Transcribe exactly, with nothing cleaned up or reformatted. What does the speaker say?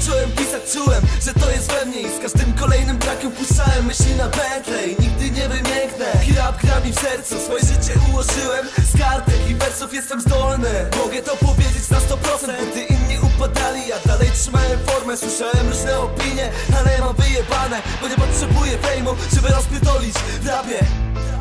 zacząłem pisać, czułem, że to jest we mnie. I z każdym kolejnym trackiem puszczałem myśli na pętlę i nigdy nie wymięknę. Hip-hop gra mi w sercu, swoje życie ułożyłem z kartek i wersów jestem zdolny. Mogę to powiedzieć na sto procent, gdy inni upadali, ja dalej trzymałem formę. Słyszałem różne opinie, ale mam wyjebane, bo nie potrzebuję fejmu, żeby rozpierdolić w rapie.